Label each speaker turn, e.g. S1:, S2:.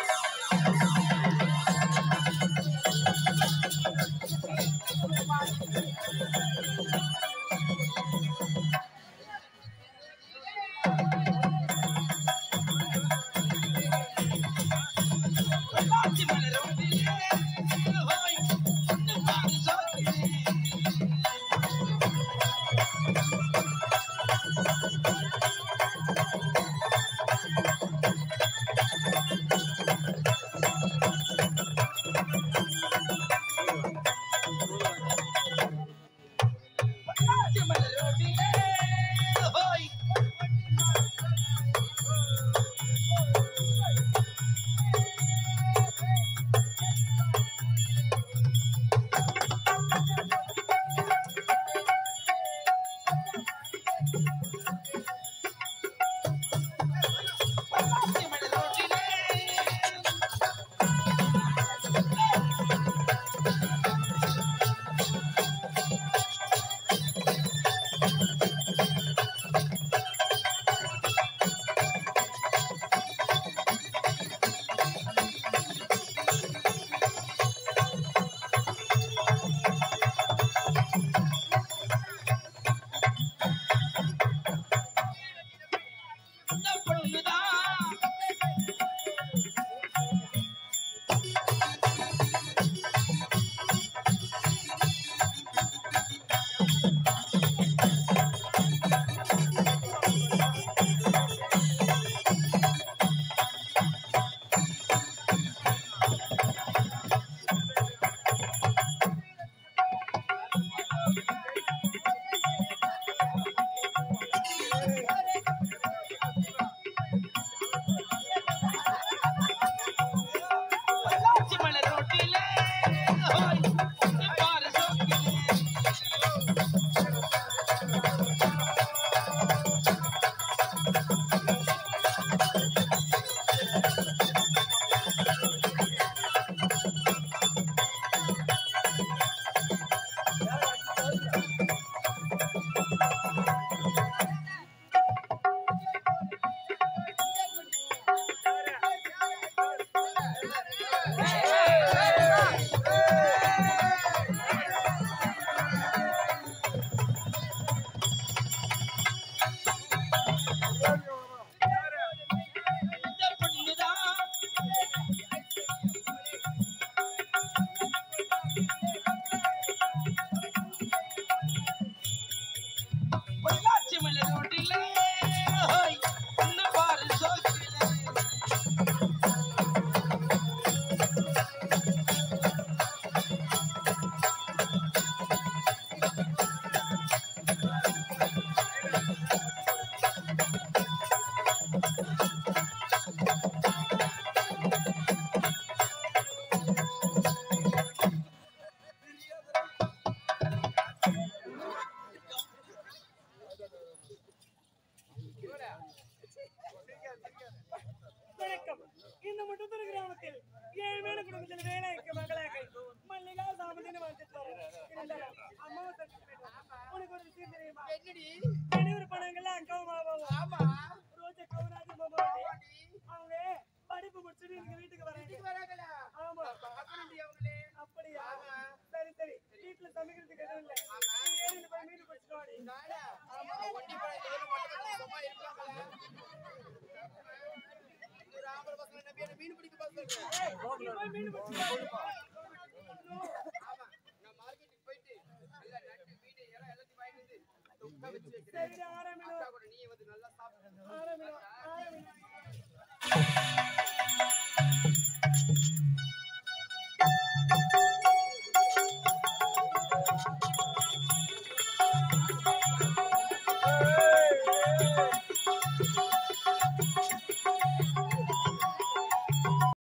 S1: இந்த முட்டத்தூர் கிராமத்தில் ஏழ்மையான குடும்பத்தில் வேலைக்கு மகளாக மல்லிகா சாமந்தின்னு வந்துட்டு அம்மாவை உனக்கு ஒரு விஷயம் தெரியுமா? வெளியூர் பணங்கள்ல அக்காவும் மாமாவும் ரோஜா கவுராஜி மாமாவதி அவங்க படிப்பு முடிச்சுட்டு எங்க வீட்டுக்கு வராங்க. ஆமா அப்படியா? சரி சரி, வீட்டுல சமைக்கிறதுக்கு எதுவும் இல்லை. ஏழு போய் மீன் பிடிச்சிட்டு வாடி. மீன் பிடிக்க மீன் போயிட்டு ஆரம்பிச்சு நீ வந்து நல்லா சாப்பிடு.